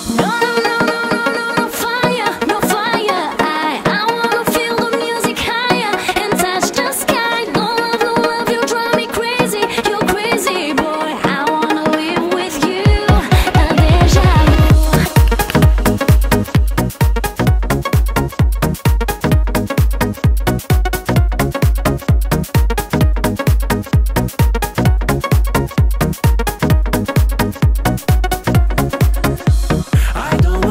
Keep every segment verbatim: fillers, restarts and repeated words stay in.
I don't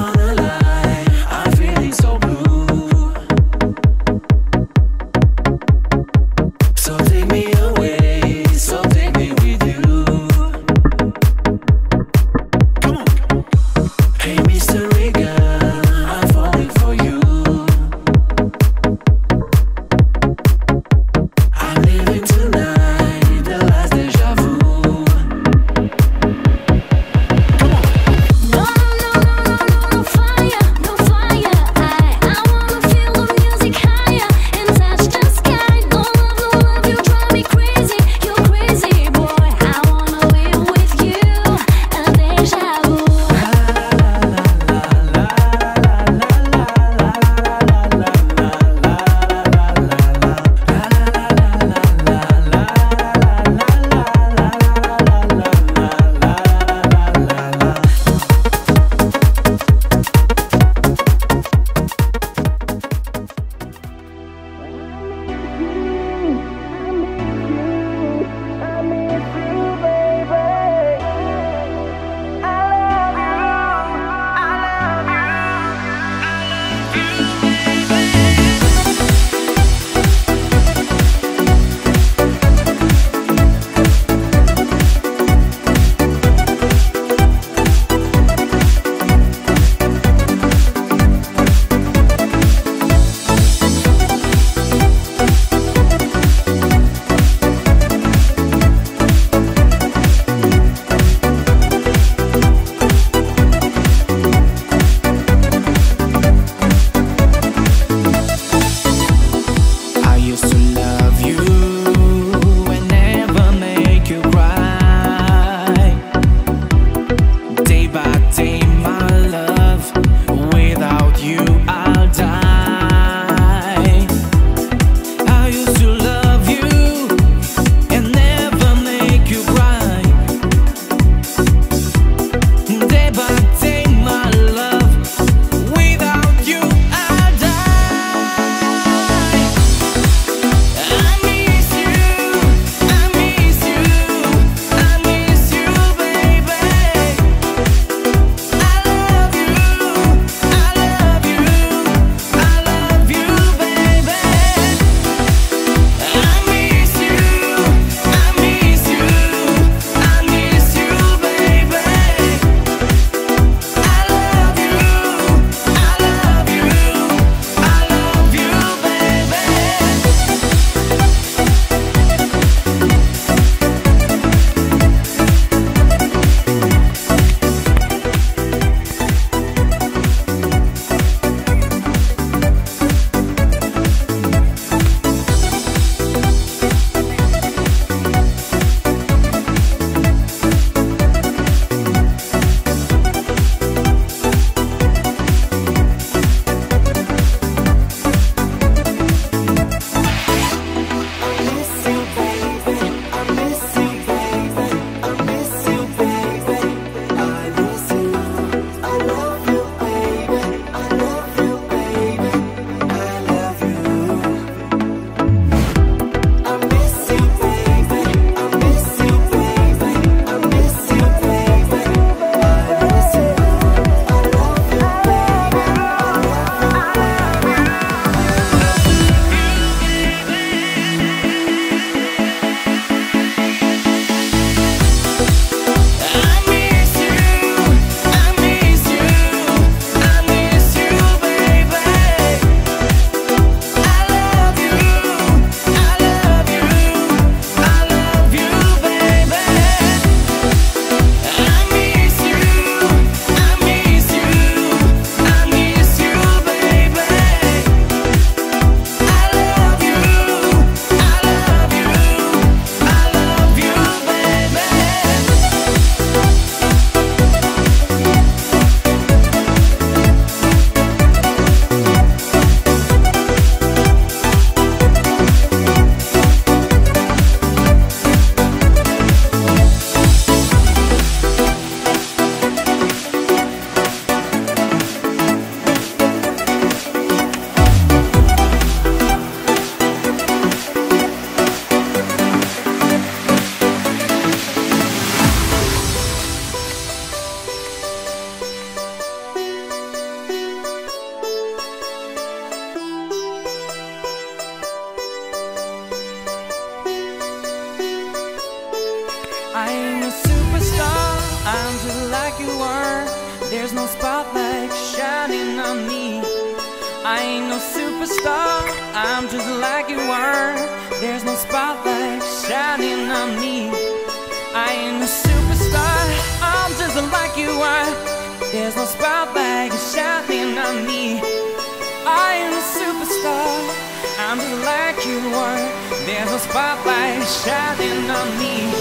I'm just like you are. There's no spotlight shining on me. I ain't no superstar, I'm just like you are. There's no spotlight shining on me. I ain't no superstar, I'm just like you are. There's no spotlight shining on me. I ain't a superstar, I'm just like you are. There's no spotlight shining on me.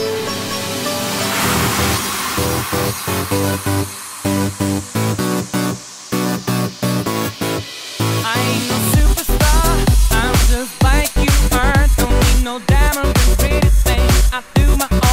I ain't no superstar, I'm just like you are. Don't need no diamond and pretty things, I do my own